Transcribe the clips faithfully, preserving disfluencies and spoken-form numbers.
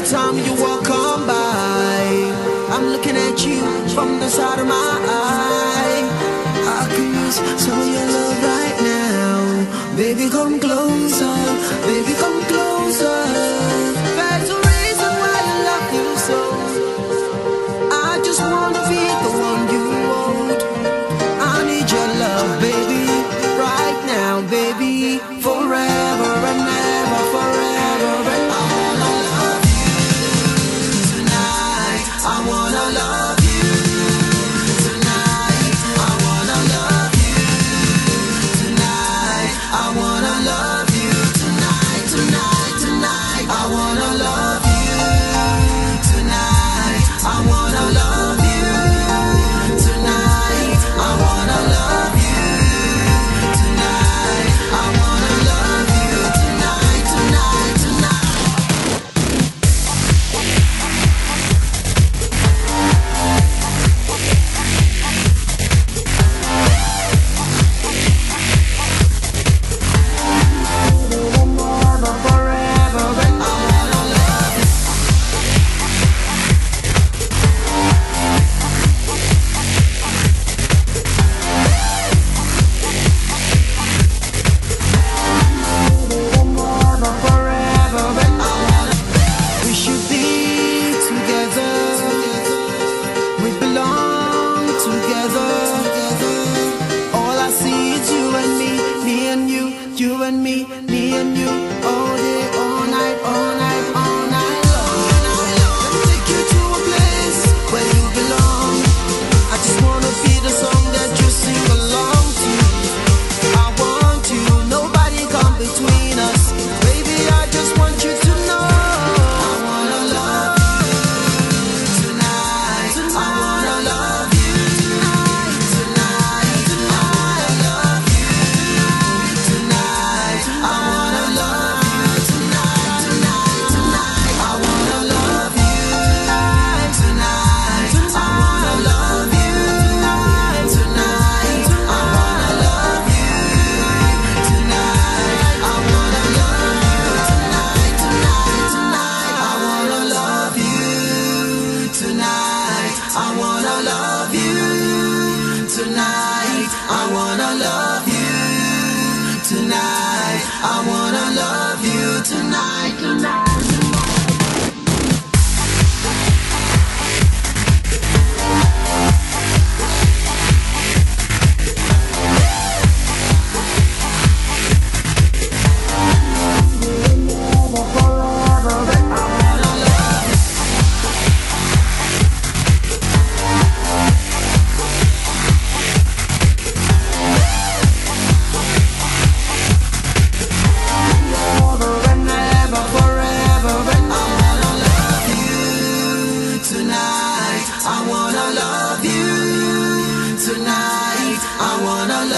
time you walk on by, I'm looking at you from the side of my eye. I could use some of your love right now. Baby, come closer, baby, come closer. There's a reason why I love you so. I just wanna be the one you hold. I need your love, baby, right now, baby, forever and ever, forever and I wanna love you tonight. I wanna love you tonight. I wanna love you tonight. I wanna love you tonight, tonight, tonight. I wanna love you tonight. I wanna love you tonight. I wanna love you tonight. I wanna love you tonight, tonight, tonight. Forever, and I wanna love you. Forever, and I wanna. We should be together. We belong together. All I see is you and me, me and you, you and me, me and you. All day, all night, all night, all night long. Let me take you to a place where you belong. I just wanna be the song that you sing along to. I want you, nobody come between us. Baby, I just want you to know. I wanna love you tonight. I wanna love you tonight, tonight, tonight. I love you tonight. I wanna love you tonight, tonight, tonight. I wanna love you tonight. I wanna love you tonight. I wanna love you tonight. I wanna love you tonight, tonight, tonight. I wanna love you tonight. I wanna love you tonight. I wanna love you tonight. I wanna love you tonight, tonight.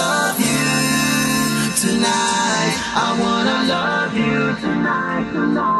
Tonight, I wanna love you tonight, tonight.